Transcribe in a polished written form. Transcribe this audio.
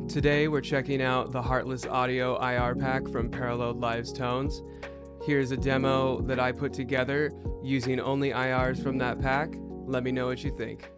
Today we're checking out the Heartless Audio IR pack from Paralleled Live's Tones. Here's a demo that I put together using only IRs from that pack. Let me know what you think.